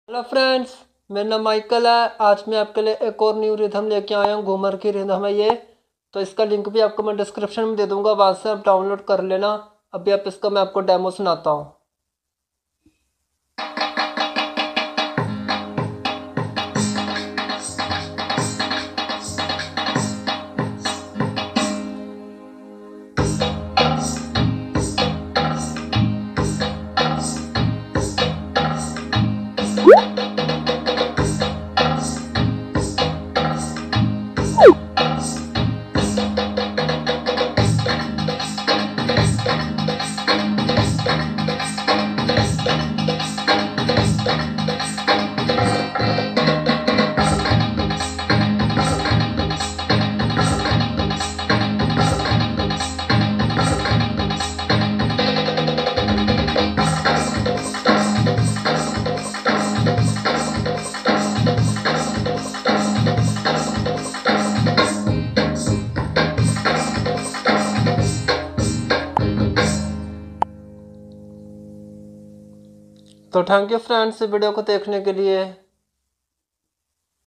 Hello friends, मेरा नाम Michael है। आज मैं आपके लिए एक और न्यू रिदम लेके आया हूँ। घूमर की रिदम है ये। तो इसका लिंक भी आपको मैं डिस्क्रिप्शन में दे दूंगा, वहाँ से आप डाउनलोड कर लेना। अभी आप इसका मैं आपको डेमो सुनाता हूँ। तो थैंक यू फ्रेंड्स वीडियो को देखने के लिए।